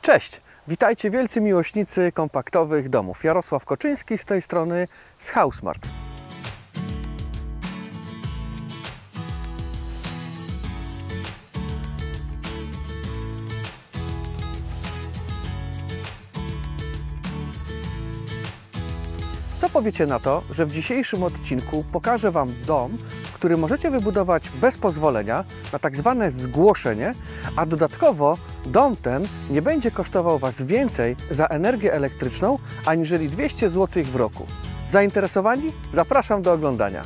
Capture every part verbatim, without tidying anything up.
Cześć! Witajcie wielcy miłośnicy kompaktowych domów. Jarosław Koczyński z tej strony z Housemart. Co powiecie na to, że w dzisiejszym odcinku pokażę Wam dom, który możecie wybudować bez pozwolenia na tak zwane zgłoszenie, a dodatkowo dom ten nie będzie kosztował Was więcej za energię elektryczną aniżeli dwieście złotych w roku. Zainteresowani? Zapraszam do oglądania.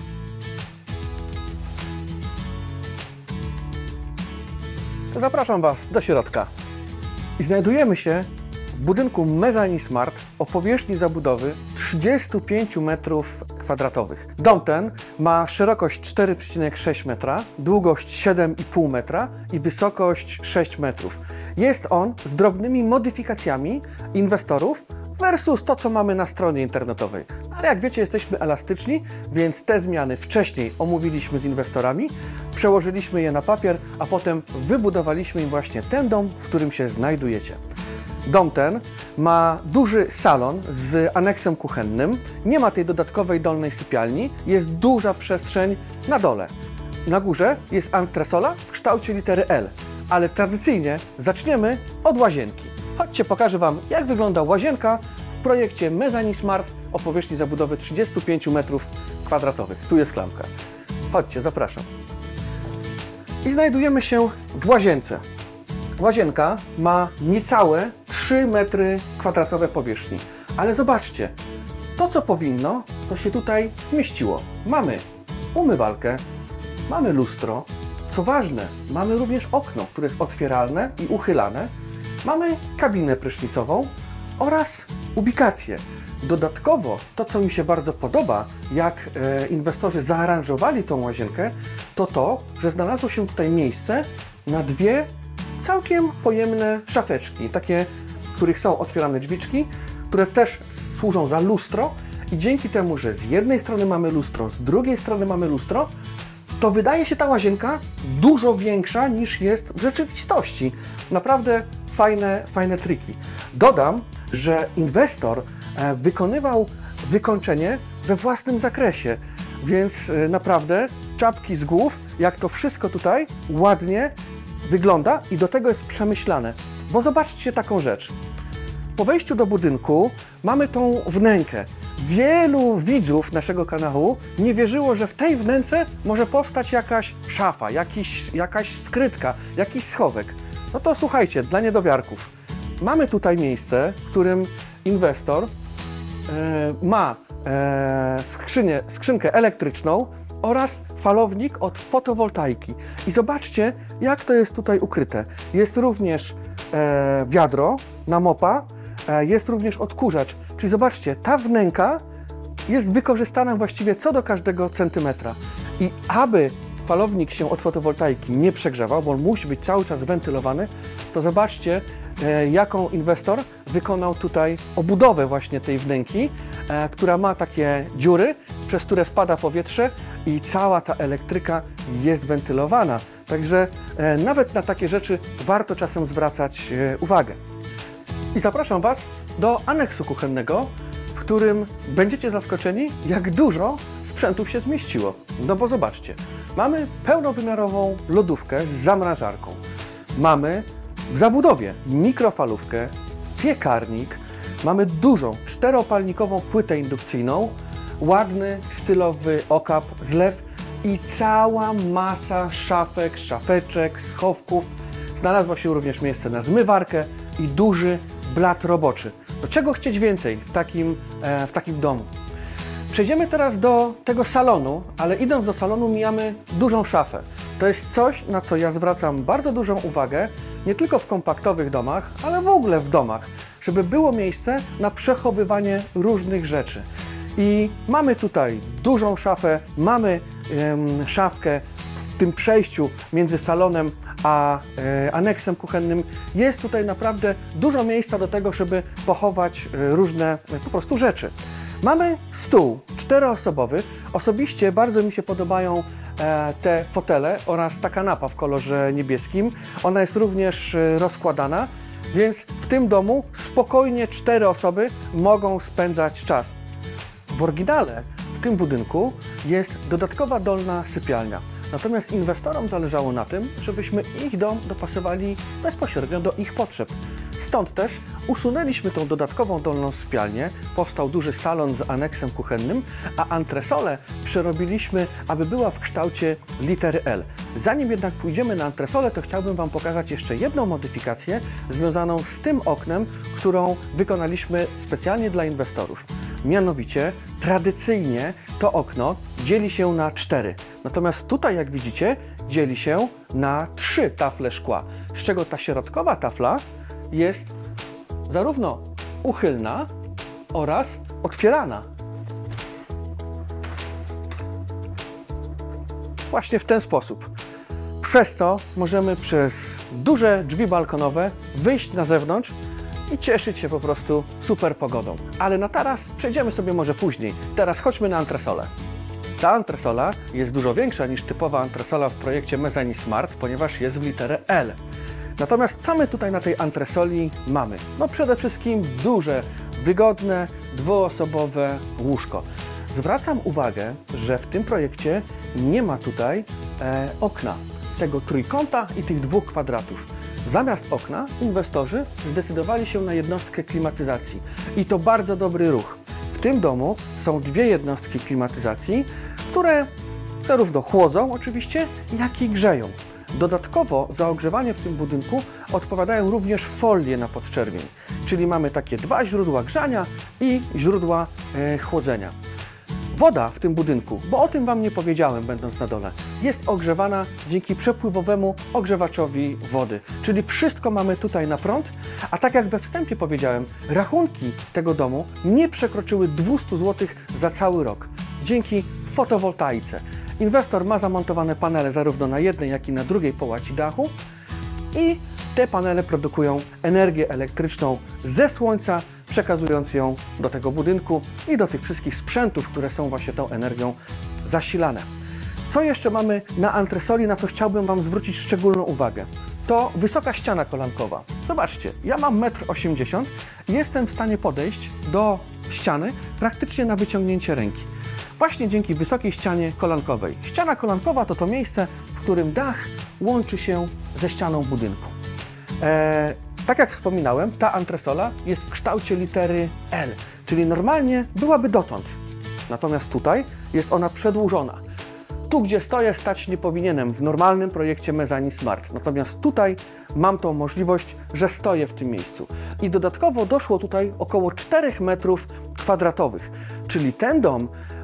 Zapraszam Was do środka. I znajdujemy się w budynku Mezanismart o powierzchni zabudowy trzydziestu pięciu metrów kwadratowych. Dom ten ma szerokość cztery przecinek sześć metra, długość siedem i pół metra i wysokość sześć metrów. Jest on z drobnymi modyfikacjami inwestorów versus to, co mamy na stronie internetowej. Ale jak wiecie, jesteśmy elastyczni, więc te zmiany wcześniej omówiliśmy z inwestorami, przełożyliśmy je na papier, a potem wybudowaliśmy im właśnie ten dom, w którym się znajdujecie. Dom ten ma duży salon z aneksem kuchennym, nie ma tej dodatkowej dolnej sypialni, jest duża przestrzeń na dole. Na górze jest antresola w kształcie litery L, ale tradycyjnie zaczniemy od łazienki. Chodźcie, pokażę Wam, jak wygląda łazienka w projekcie Mezanismart o powierzchni zabudowy trzydziestu pięciu metrów kwadratowych. Tu jest klamka. Chodźcie, zapraszam. I znajdujemy się w łazience. Łazienka ma niecałe trzy metry kwadratowe powierzchni. Ale zobaczcie, to co powinno, to się tutaj zmieściło. Mamy umywalkę, mamy lustro, co ważne, mamy również okno, które jest otwieralne i uchylane. Mamy kabinę prysznicową oraz ubikację. Dodatkowo to, co mi się bardzo podoba, jak e, inwestorzy zaaranżowali tą łazienkę, to to, że znalazło się tutaj miejsce na dwie całkiem pojemne szafeczki, takie, w których są otwierane drzwiczki, które też służą za lustro i dzięki temu, że z jednej strony mamy lustro, z drugiej strony mamy lustro, to wydaje się ta łazienka dużo większa niż jest w rzeczywistości. Naprawdę fajne, fajne triki. Dodam, że inwestor wykonywał wykończenie we własnym zakresie, więc naprawdę czapki z głów, jak to wszystko tutaj ładnie wygląda i do tego jest przemyślane. Bo zobaczcie taką rzecz. Po wejściu do budynku mamy tą wnękę. Wielu widzów naszego kanału nie wierzyło, że w tej wnęce może powstać jakaś szafa, jakiś, jakaś skrytka, jakiś schowek. No to słuchajcie, dla niedowiarków. Mamy tutaj miejsce, w którym inwestor e, ma e, skrzynię, skrzynkę elektryczną oraz falownik od fotowoltaiki. I zobaczcie, jak to jest tutaj ukryte. Jest również e, wiadro na mopa, e, jest również odkurzacz. Czyli zobaczcie, ta wnęka jest wykorzystana właściwie co do każdego centymetra. I aby falownik się od fotowoltaiki nie przegrzewał, bo on musi być cały czas wentylowany, to zobaczcie, e, jaką inwestor wykonał tutaj obudowę właśnie tej wnęki, e, która ma takie dziury, przez które wpada powietrze i cała ta elektryka jest wentylowana. Także e, nawet na takie rzeczy warto czasem zwracać e, uwagę. I zapraszam Was do aneksu kuchennego, w którym będziecie zaskoczeni, jak dużo sprzętów się zmieściło. No bo zobaczcie, mamy pełnowymiarową lodówkę z zamrażarką. Mamy w zabudowie mikrofalówkę, piekarnik, mamy dużą czteropalnikową płytę indukcyjną, ładny, stylowy okap, zlew i cała masa szafek, szafeczek, schowków. Znalazło się również miejsce na zmywarkę i duży blat roboczy. Do czego chcieć więcej w takim, e, w takim domu? Przejdziemy teraz do tego salonu, ale idąc do salonu mijamy dużą szafę. To jest coś, na co ja zwracam bardzo dużą uwagę, nie tylko w kompaktowych domach, ale w ogóle w domach, żeby było miejsce na przechowywanie różnych rzeczy. I mamy tutaj dużą szafę, mamy ym, szafkę w tym przejściu między salonem a e, aneksem kuchennym. Jest tutaj naprawdę dużo miejsca do tego, żeby pochować e, różne e, po prostu rzeczy. Mamy stół czteroosobowy. Osobiście bardzo mi się podobają e, te fotele oraz ta kanapa w kolorze niebieskim. Ona jest również e, rozkładana. Więc w tym domu spokojnie cztery osoby mogą spędzać czas. W oryginale w tym budynku jest dodatkowa dolna sypialnia. Natomiast inwestorom zależało na tym, żebyśmy ich dom dopasowali bezpośrednio do ich potrzeb. Stąd też usunęliśmy tą dodatkową dolną sypialnię, powstał duży salon z aneksem kuchennym, a antresolę przerobiliśmy, aby była w kształcie litery L. Zanim jednak pójdziemy na antresolę, to chciałbym Wam pokazać jeszcze jedną modyfikację związaną z tym oknem, którą wykonaliśmy specjalnie dla inwestorów. Mianowicie tradycyjnie to okno dzieli się na cztery. Natomiast tutaj, jak widzicie, dzieli się na trzy tafle szkła, z czego ta środkowa tafla jest zarówno uchylna oraz otwierana. Właśnie w ten sposób. Przez to możemy przez duże drzwi balkonowe wyjść na zewnątrz i cieszyć się po prostu super pogodą. Ale na taras przejdziemy sobie może później. Teraz chodźmy na antresolę. Ta antresola jest dużo większa niż typowa antresola w projekcie Mezzanine Smart, ponieważ jest w literę L. Natomiast co my tutaj na tej antresoli mamy? No przede wszystkim duże, wygodne, dwuosobowe łóżko. Zwracam uwagę, że w tym projekcie nie ma tutaj e, okna, tego trójkąta i tych dwóch kwadratów. Zamiast okna inwestorzy zdecydowali się na jednostkę klimatyzacji i to bardzo dobry ruch. W tym domu są dwie jednostki klimatyzacji, które zarówno chłodzą oczywiście, jak i grzeją. Dodatkowo za ogrzewanie w tym budynku odpowiadają również folie na podczerwień, czyli mamy takie dwa źródła grzania i źródła e, chłodzenia. Woda w tym budynku, bo o tym Wam nie powiedziałem będąc na dole, jest ogrzewana dzięki przepływowemu ogrzewaczowi wody. Czyli wszystko mamy tutaj na prąd, a tak jak we wstępie powiedziałem, rachunki tego domu nie przekroczyły dwieście złotych za cały rok. Dzięki fotowoltaice. Inwestor ma zamontowane panele zarówno na jednej, jak i na drugiej połaci dachu i te panele produkują energię elektryczną ze słońca, przekazując ją do tego budynku i do tych wszystkich sprzętów, które są właśnie tą energią zasilane. Co jeszcze mamy na antresoli, na co chciałbym Wam zwrócić szczególną uwagę? To wysoka ściana kolankowa. Zobaczcie, ja mam metr osiemdziesiąt i jestem w stanie podejść do ściany praktycznie na wyciągnięcie ręki. Właśnie dzięki wysokiej ścianie kolankowej. Ściana kolankowa to to miejsce, w którym dach łączy się ze ścianą budynku. Eee, tak jak wspominałem, ta antresola jest w kształcie litery L, czyli normalnie byłaby dotąd. Natomiast tutaj jest ona przedłużona. Tu, gdzie stoję, stać nie powinienem w normalnym projekcie Mezzanine Smart. Natomiast tutaj mam tą możliwość, że stoję w tym miejscu. I dodatkowo doszło tutaj około czterech metrów kwadratowych, czyli ten dom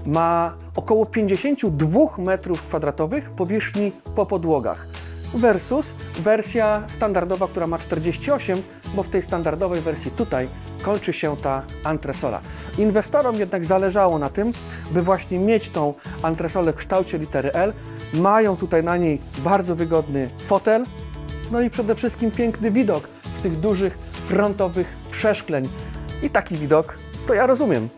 ma około pięćdziesiąt dwa metrów kwadratowych powierzchni po podłogach versus wersja standardowa, która ma czterdzieści osiem, bo w tej standardowej wersji tutaj kończy się ta antresola. Inwestorom jednak zależało na tym, by właśnie mieć tą antresolę w kształcie litery L. Mają tutaj na niej bardzo wygodny fotel, no i przede wszystkim piękny widok z tych dużych frontowych przeszkleń. I taki widok to ja rozumiem.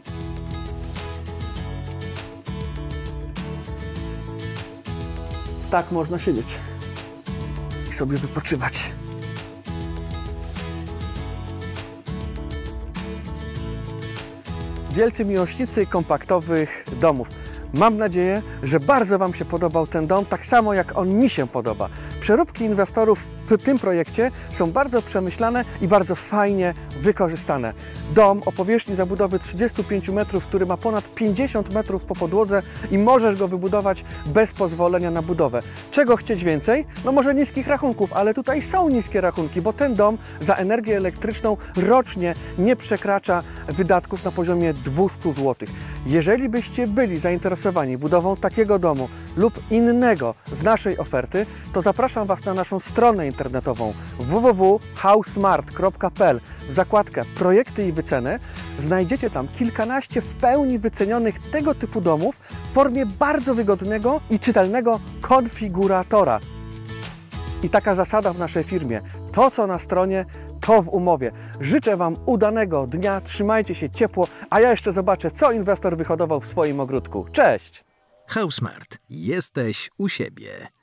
Tak można siedzieć i sobie wypoczywać. Wielcy miłośnicy kompaktowych domów, mam nadzieję, że bardzo Wam się podobał ten dom, tak samo jak on mi się podoba. Przeróbki inwestorów w tym projekcie są bardzo przemyślane i bardzo fajnie wykorzystane. Dom o powierzchni zabudowy trzydziestu pięciu metrów, który ma ponad pięćdziesiąt metrów po podłodze i możesz go wybudować bez pozwolenia na budowę. Czego chcieć więcej? No może niskich rachunków, ale tutaj są niskie rachunki, bo ten dom za energię elektryczną rocznie nie przekracza wydatków na poziomie dwustu złotych. Jeżeli byście byli zainteresowani budową takiego domu lub innego z naszej oferty, to zapraszam Was na naszą stronę internetową w w w kropka housesmart kropka p l w zakładkę Projekty i wyceny. Znajdziecie tam kilkanaście w pełni wycenionych tego typu domów w formie bardzo wygodnego i czytelnego konfiguratora. I taka zasada w naszej firmie. To, co na stronie, to w umowie. Życzę Wam udanego dnia, trzymajcie się ciepło, a ja jeszcze zobaczę, co inwestor wyhodował w swoim ogródku. Cześć! HouseSmart. Jesteś u siebie.